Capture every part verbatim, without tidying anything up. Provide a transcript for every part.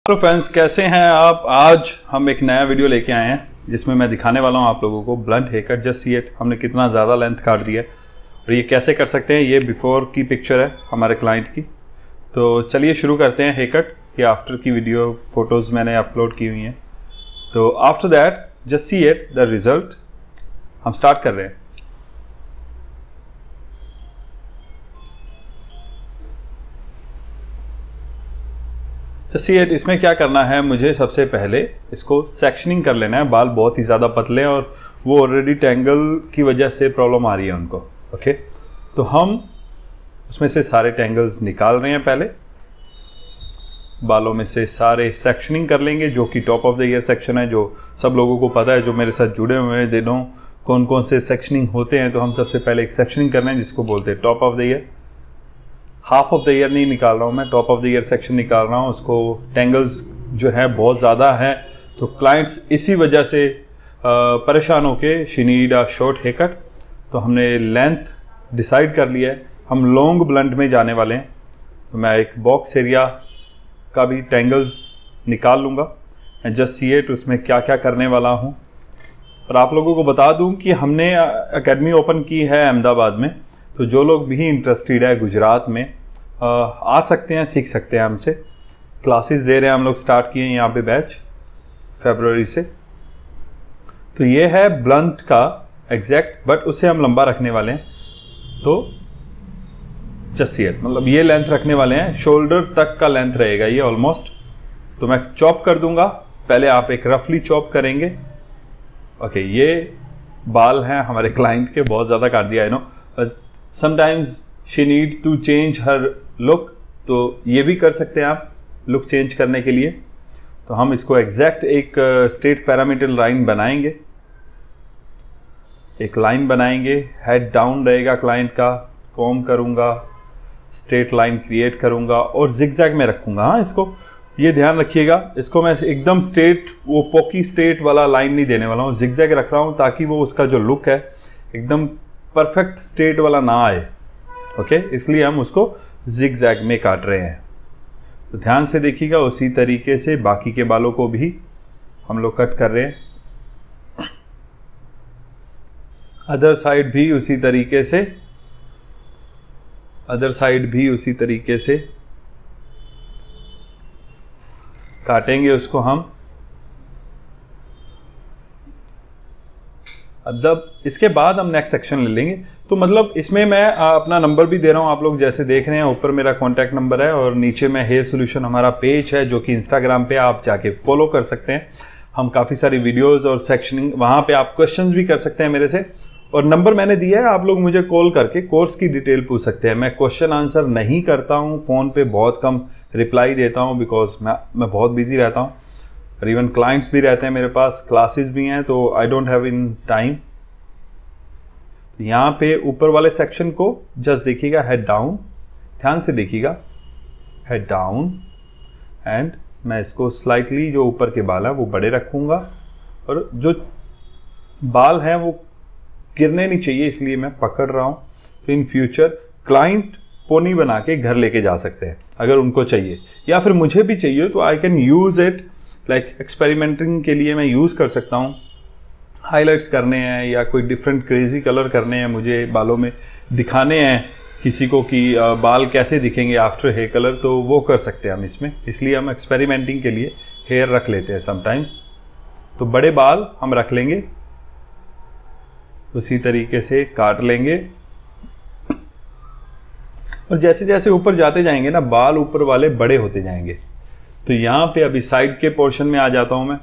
Hello friends, कैसे हैं आप। आज हम एक नया वीडियो लेके आए हैं जिसमें मैं दिखाने वाला हूं आप लोगों को blunt hair cut. Just see it, हमने कितना ज़्यादा लेंथ काट दिया है और ये कैसे कर सकते हैं। ये बिफोर की पिक्चर है हमारे क्लाइंट की। तो चलिए शुरू करते हैं हेयर कट। ये आफ्टर की वीडियो फोटोज़ मैंने अपलोड की हुई हैं। तो after that just see it the result. हम स्टार्ट कर रहे हैं। सी इट, इसमें क्या करना है, मुझे सबसे पहले इसको सेक्शनिंग कर लेना है। बाल बहुत ही ज़्यादा पतले हैं और वो ऑलरेडी टेंगल की वजह से प्रॉब्लम आ रही है उनको। ओके, तो हम उसमें से सारे टेंगल्स निकाल रहे हैं। पहले बालों में से सारे सेक्शनिंग कर लेंगे, जो कि top of the year section है, जो सब लोगों को पता है, जो मेरे साथ जुड़े हुए हैं। दे नो कौन कौन से सेक्शनिंग होते हैं। तो हम सबसे पहले एक सेक्शनिंग कर रहे हैं जिसको बोलते हैं top of the year. Half of the year नहीं निकाल रहा हूँ मैं, top of the year section निकाल रहा हूँ। उसको टेंगल्स जो है बहुत ज़्यादा है, तो क्लाइंट्स इसी वजह से परेशान होके she need a short hair cut. तो हमने लेंथ डिसाइड कर लिया है, हम लॉन्ग ब्लंट में जाने वाले हैं। तो मैं एक बॉक्स एरिया का भी टेंगल्स निकाल लूँगा एंड जस्ट सी इट उसमें क्या क्या करने वाला हूँ। और आप लोगों को बता दूँ कि हमने एकेडमी ओपन की है अहमदाबाद में। तो जो लोग भी इंटरेस्टेड है गुजरात में आ, आ सकते हैं, सीख सकते हैं हमसे। क्लासेस दे रहे हैं हम लोग, स्टार्ट किए हैं यहाँ पे बैच फरवरी से। तो ये है ब्लंट का एग्जैक्ट, बट उसे हम लंबा रखने वाले हैं। तो जस्ट सी इट, मतलब ये लेंथ रखने वाले हैं, शोल्डर तक का लेंथ रहेगा ये ऑलमोस्ट। तो मैं चॉप कर दूंगा, पहले आप एक रफली चॉप करेंगे। ओके, ये बाल हैं हमारे क्लाइंट के, बहुत ज़्यादा काट दिया है no. Sometimes she need to change her look, तो ये भी कर सकते हैं आप लुक चेंज करने के लिए। तो हम इसको एग्जैक्ट एक स्ट्रेट पैरामीटर लाइन बनाएंगे, एक लाइन बनाएंगे। हेड डाउन रहेगा क्लाइंट का, कॉम करूंगा, स्ट्रेट लाइन क्रिएट करूंगा और जिगजैग में रखूंगा। हाँ, इसको ये ध्यान रखिएगा, इसको मैं एकदम स्ट्रेट वो पोकी स्ट्रेट वाला लाइन नहीं देने वाला हूँ, जिगजैग रख रहा हूँ ताकि वो उसका जो लुक है एकदम परफेक्ट स्ट्रेट वाला ना आए। ओके, इसलिए हम उसको जिगजैग में काट रहे हैं। तो ध्यान से देखिएगा, उसी तरीके से बाकी के बालों को भी हम लोग कट कर रहे हैं। अदर साइड भी उसी तरीके से, अदर साइड भी उसी तरीके से काटेंगे उसको हम। अब जब इसके बाद हम नेक्स्ट सेक्शन ले लेंगे। तो मतलब इसमें मैं अपना नंबर भी दे रहा हूँ, आप लोग जैसे देख रहे हैं ऊपर मेरा कॉन्टैक्ट नंबर है और नीचे में हेयर सोल्यूशन हमारा पेज है, जो कि इंस्टाग्राम पे आप जाके फॉलो कर सकते हैं। हम काफ़ी सारी वीडियोस और सेक्शनिंग, वहाँ पे आप क्वेश्चंस भी कर सकते हैं मेरे से। और नंबर मैंने दिया है, आप लोग मुझे कॉल करके कोर्स की डिटेल पूछ सकते हैं। मैं क्वेश्चन आंसर नहीं करता हूँ, फ़ोन पर बहुत कम रिप्लाई देता हूँ, बिकॉज मैं मैं बहुत बिजी रहता हूँ और इवन क्लाइंट्स भी रहते हैं मेरे पास, क्लासेस भी हैं, तो I don't have in time. तो यहाँ पे ऊपर वाले सेक्शन को जस्ट देखिएगा, हेड डाउन, ध्यान से देखिएगा, हेड डाउन। एंड मैं इसको स्लाइटली जो ऊपर के बाल हैं वो बड़े रखूँगा और जो बाल हैं वो गिरने नहीं चाहिए, इसलिए मैं पकड़ रहा हूँ। तो इन फ्यूचर क्लाइंट पोनी बना के घर लेके जा सकते हैं अगर उनको चाहिए, या फिर मुझे भी चाहिए तो I can use it like experimenting के लिए मैं यूज़ कर सकता हूँ। हाइलाइट्स करने हैं या कोई डिफरेंट क्रेजी कलर करने हैं, मुझे बालों में दिखाने हैं किसी को कि बाल कैसे दिखेंगे आफ्टर हेयर कलर, तो वो कर सकते हैं हम इसमें। इसलिए हम एक्सपेरिमेंटिंग के लिए हेयर रख लेते हैं समटाइम्स। तो बड़े बाल हम रख लेंगे, उसी तरीके से काट लेंगे। और जैसे जैसे ऊपर जाते जाएंगे ना, बाल ऊपर वाले बड़े होते जाएंगे। तो यहाँ पे अभी साइड के पोर्शन में आ जाता हूँ मैं।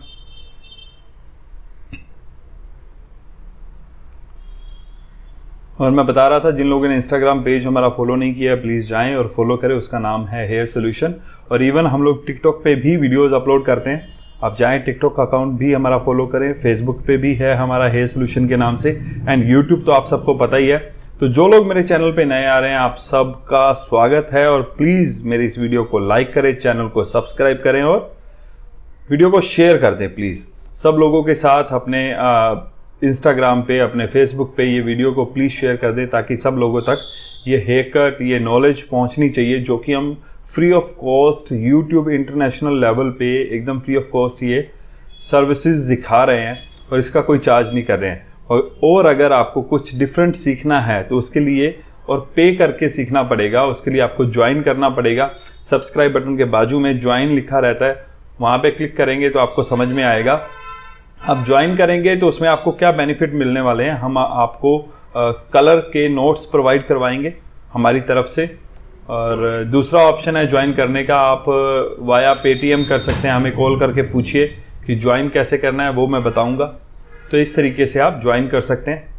और मैं बता रहा था, जिन लोगों ने इंस्टाग्राम पेज हमारा फॉलो नहीं किया है प्लीज़ जाएं और फॉलो करें, उसका नाम है हेयर सोल्यूशन। और इवन हम लोग टिकटॉक पे भी वीडियोस अपलोड करते हैं, आप जाएं टिकटॉक अकाउंट भी हमारा फॉलो करें। फेसबुक पे भी है हमारा हेयर सोल्यूशन के नाम से, एंड यूट्यूब तो आप सबको पता ही है। तो जो लोग मेरे चैनल पे नए आ रहे हैं, आप सबका स्वागत है। और प्लीज़ मेरी इस वीडियो को लाइक करें, चैनल को सब्सक्राइब करें और वीडियो को शेयर कर दें प्लीज़ सब लोगों के साथ। अपने इंस्टाग्राम पे, अपने फेसबुक पे ये वीडियो को प्लीज़ शेयर कर दें ताकि सब लोगों तक ये हेयर कट, ये नॉलेज पहुंचनी चाहिए, जो कि हम free of cost YouTube international level पे एकदम फ्री ऑफ कॉस्ट ये सर्विसेज दिखा रहे हैं और इसका कोई चार्ज नहीं कर रहे हैं। और, और अगर आपको कुछ डिफरेंट सीखना है तो उसके लिए और पे करके सीखना पड़ेगा, उसके लिए आपको ज्वाइन करना पड़ेगा। सब्सक्राइब बटन के बाजू में ज्वाइन लिखा रहता है, वहाँ पे क्लिक करेंगे तो आपको समझ में आएगा। आप ज्वाइन करेंगे तो उसमें आपको क्या बेनिफिट मिलने वाले हैं। हम आपको आ, कलर के नोट्स प्रोवाइड करवाएंगे हमारी तरफ से। और दूसरा ऑप्शन है ज्वाइन करने का, आप वाया पेटीएम कर सकते हैं, हमें कॉल करके पूछिए कि ज्वाइन कैसे करना है, वो मैं बताऊंगा। तो इस तरीके से आप ज्वाइन कर सकते हैं।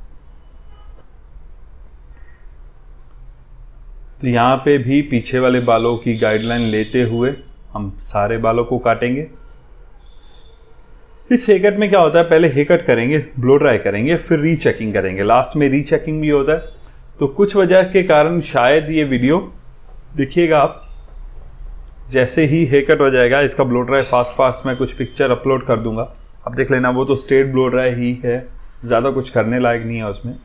तो यहाँ पे भी पीछे वाले बालों की गाइडलाइन लेते हुए हम सारे बालों को काटेंगे। इस हेयर कट में क्या होता है, पहले हेयर कट करेंगे, ब्लो ड्राई करेंगे, फिर रीचेकिंग करेंगे, लास्ट में रीचेकिंग भी होता है। तो कुछ वजह के कारण शायद ये वीडियो देखिएगा आप, जैसे ही हेयर कट हो जाएगा इसका ब्लो ड्राई फास्ट फास्ट मैं कुछ पिक्चर अपलोड कर दूंगा, आप देख लेना। वो तो स्ट्रेट ब्लो ड्राई ही है, ज़्यादा कुछ करने लायक नहीं है उसमें।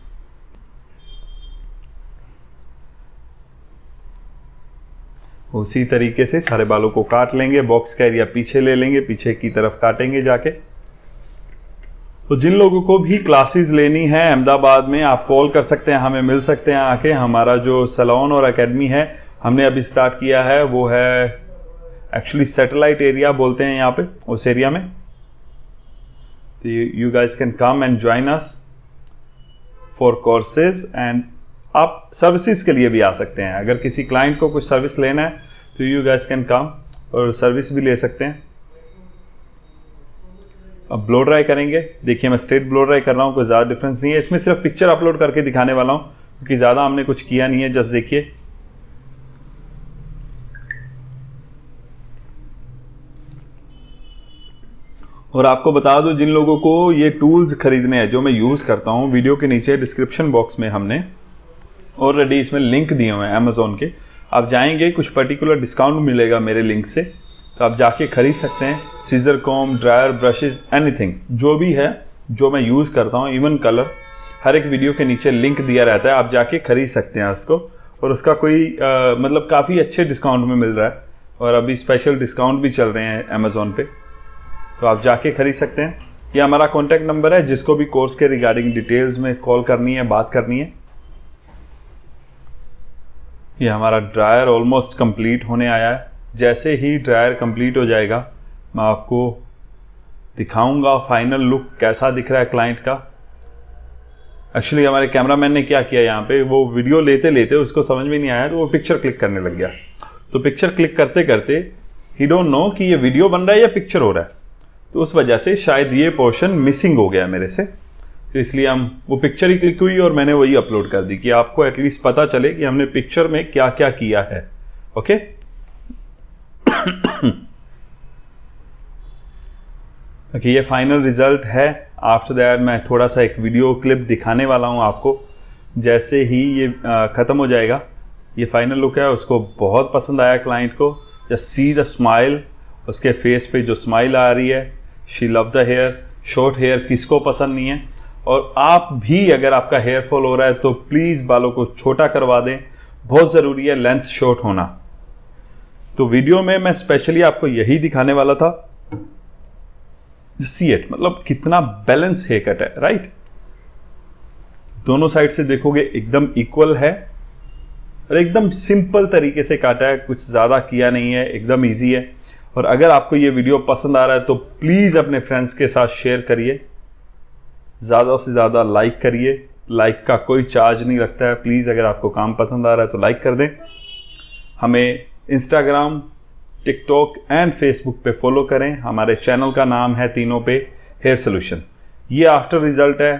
उसी तरीके से सारे बालों को काट लेंगे, बॉक्स का एरिया पीछे ले लेंगे, पीछे की तरफ काटेंगे जाके। तो जिन लोगों को भी क्लासेस लेनी है अहमदाबाद में, आप कॉल कर सकते हैं, हमें मिल सकते हैं आके। हमारा जो सैलून और एकेडमी है हमने अभी स्टार्ट किया है, वो है एक्चुअली सैटेलाइट एरिया बोलते हैं यहाँ पे, उस एरिया में। तो you guys can come and join us for courses and आप सर्विसेज के लिए भी आ सकते हैं। अगर किसी क्लाइंट को कुछ सर्विस लेना है तो यू गाइस कैन कम और सर्विस भी ले सकते हैं। अब ब्लो ड्राई करेंगे, देखिए मैं स्ट्रेट ब्लो ड्राई कर रहा हूँ, कोई ज़्यादा डिफरेंस नहीं है। इसमें सिर्फ पिक्चर अपलोड करके दिखाने वाला हूँ क्योंकि ज़्यादा हमने कुछ किया नहीं है, जस्ट देखिए। और आपको बता दूं, जिन लोगों को ये टूल्स खरीदने हैं जो मैं यूज़ करता हूँ, वीडियो के नीचे डिस्क्रिप्शन बॉक्स में हमने ऑलरेडी इसमें लिंक दिए हुए हैं अमेज़ॉन के। आप जाएंगे, कुछ पर्टिकुलर डिस्काउंट मिलेगा मेरे लिंक से, तो आप जाके खरीद सकते हैं। Scissor comb, dryer, brushes, anything जो भी है जो मैं यूज़ करता हूँ, इवन कलर, हर एक वीडियो के नीचे लिंक दिया रहता है, आप जाके खरीद सकते हैं उसको। और उसका कोई आ, मतलब काफ़ी अच्छे डिस्काउंट में मिल रहा है और अभी स्पेशल डिस्काउंट भी चल रहे हैं अमेज़ॉन पे, तो आप जाके खरीद सकते हैं। ये हमारा कॉन्टैक्ट नंबर है, जिसको भी कोर्स के रिगार्डिंग डिटेल्स में कॉल करनी है, बात करनी है। ये हमारा ड्रायर ऑलमोस्ट कंप्लीट होने आया है। जैसे ही ड्रायर कंप्लीट हो जाएगा मैं आपको दिखाऊंगा फाइनल लुक कैसा दिख रहा है क्लाइंट का। एक्चुअली हमारे कैमरामैन ने क्या किया, यहाँ पे वो वीडियो लेते लेते उसको समझ में नहीं आया तो वो पिक्चर क्लिक करने लग गया। तो पिक्चर क्लिक करते करते ही डोंट नो कि ये वीडियो बन रहा है या पिक्चर हो रहा है, तो उस वजह से शायद ये पोर्शन मिसिंग हो गया मेरे से। तो इसलिए हम वो पिक्चर ही क्लिक हुई और मैंने वही अपलोड कर दी कि आपको एटलीस्ट पता चले कि हमने पिक्चर में क्या क्या किया है। ओके ओके ये फाइनल रिजल्ट है। आफ्टर दैट मैं थोड़ा सा एक वीडियो क्लिप दिखाने वाला हूं आपको। जैसे ही ये ख़त्म हो जाएगा, ये फाइनल लुक है, उसको बहुत पसंद आया क्लाइंट को। जस्ट सी द स्माइल, उसके फेस पे जो स्माइल आ रही है। She love the hair. Short hair किसको पसंद नहीं है। और आप भी अगर आपका हेयर फॉल हो रहा है तो प्लीज़ बालों को छोटा करवा दें, बहुत ज़रूरी है लेंथ शॉर्ट होना। तो वीडियो में मैं स्पेशली आपको यही दिखाने वाला था। सी इट, मतलब कितना बैलेंस हेयर कट है, राइट। दोनों साइड से देखोगे एकदम इक्वल है और एकदम सिंपल तरीके से काटा है, कुछ ज़्यादा किया नहीं है, एकदम ईजी है। और अगर आपको ये वीडियो पसंद आ रहा है तो प्लीज़ अपने फ्रेंड्स के साथ शेयर करिए, ज़्यादा से ज़्यादा लाइक करिए। लाइक का कोई चार्ज नहीं लगता है। प्लीज़ अगर आपको काम पसंद आ रहा है तो लाइक कर दें। हमें इंस्टाग्राम, टिकटॉक एंड फेसबुक पे फॉलो करें। हमारे चैनल का नाम है तीनों पे हेयर सोल्यूशन। ये आफ्टर रिजल्ट है।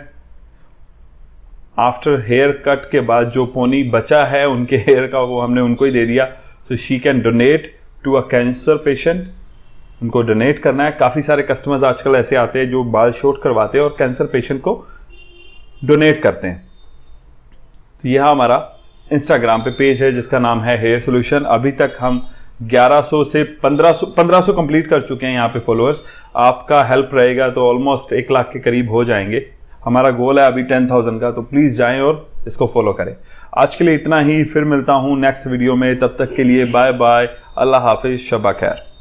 आफ्टर हेयर कट के बाद जो पोनी बचा है उनके हेयर का, वो हमने उनको ही दे दिया। So she can donate to a cancer patient. उनको डोनेट करना है। काफ़ी सारे कस्टमर्स आजकल ऐसे आते हैं जो बाल शॉर्ट करवाते हैं और कैंसर पेशेंट को डोनेट करते हैं। तो यह हमारा इंस्टाग्राम पे पेज है जिसका नाम है हेयर सोल्यूशन। अभी तक हम ग्यारह सौ से पंद्रह सौ पंद्रह सौ कंप्लीट कर चुके हैं यहाँ पे फॉलोअर्स। आपका हेल्प रहेगा तो ऑलमोस्ट एक लाख के करीब हो जाएंगे। हमारा गोल है अभी टेन थाउजेंड का, तो प्लीज़ जाएं और इसको फॉलो करें। आज के लिए इतना ही, फिर मिलता हूँ नेक्स्ट वीडियो में। तब तक के लिए बाय बाय, अल्लाह हाफिज़, शबा खैर।